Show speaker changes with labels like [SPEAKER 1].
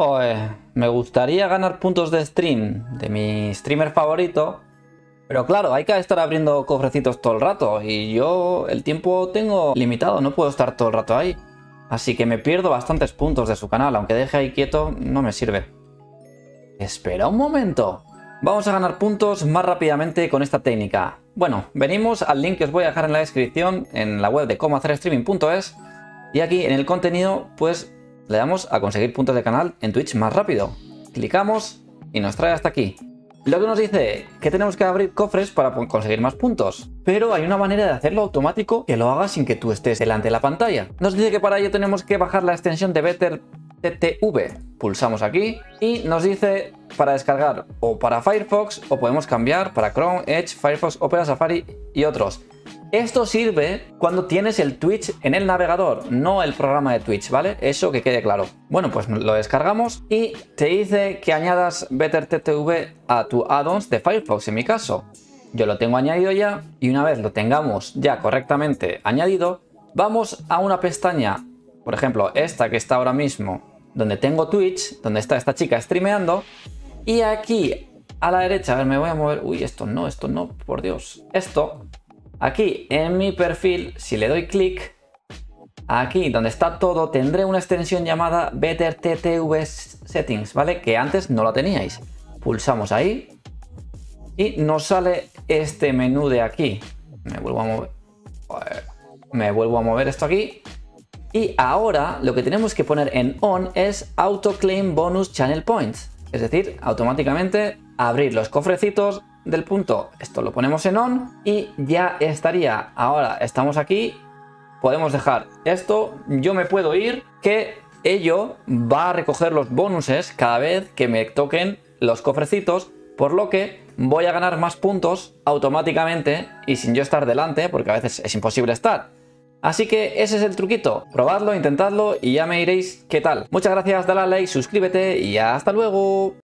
[SPEAKER 1] Joder, me gustaría ganar puntos de stream de mi streamer favorito, pero claro, hay que estar abriendo cofrecitos todo el rato y yo el tiempo tengo limitado, no puedo estar todo el rato ahí. Así que me pierdo bastantes puntos de su canal, aunque deje ahí quieto no me sirve. Espera un momento. Vamos a ganar puntos más rápidamente con esta técnica. Bueno, venimos al link que os voy a dejar en la descripción en la web de comohacerstreaming.es y aquí en el contenido pues le damos a conseguir puntos de canal en Twitch más rápido. Clicamos y nos trae hasta aquí. Lo que nos dice que tenemos que abrir cofres para conseguir más puntos. Pero hay una manera de hacerlo automático que lo haga sin que tú estés delante de la pantalla. Nos dice que para ello tenemos que bajar la extensión de BetterTTV. Pulsamos aquí y nos dice para descargar o para Firefox o podemos cambiar para Chrome, Edge, Firefox, Opera, Safari y otros. Esto sirve cuando tienes el Twitch en el navegador, no el programa de Twitch, ¿vale? Eso que quede claro. Bueno, pues lo descargamos y te dice que añadas BetterTTV a tu add-ons de Firefox, en mi caso. Yo lo tengo añadido ya y una vez lo tengamos ya correctamente añadido, vamos a una pestaña, por ejemplo, esta que está ahora mismo, donde tengo Twitch, donde está esta chica streameando, y aquí a la derecha, a ver, me voy a mover, uy, esto no, por Dios, esto... Aquí en mi perfil, si le doy clic, aquí donde está todo, tendré una extensión llamada BetterTTV Settings, ¿vale? Que antes no la teníais. Pulsamos ahí y nos sale este menú de aquí. Me vuelvo a mover esto aquí. Y ahora lo que tenemos que poner en on es Auto Claim Bonus Channel Points. Es decir, automáticamente abrir los cofrecitos del punto. Esto lo ponemos en on y ya estaría. Ahora estamos aquí, podemos dejar esto, yo me puedo ir, que ello va a recoger los bonuses cada vez que me toquen los cofrecitos, por lo que voy a ganar más puntos automáticamente y sin yo estar delante, porque a veces es imposible estar. Así que ese es el truquito, probadlo, intentadlo y ya me diréis qué tal. Muchas gracias, dale a like, suscríbete y hasta luego.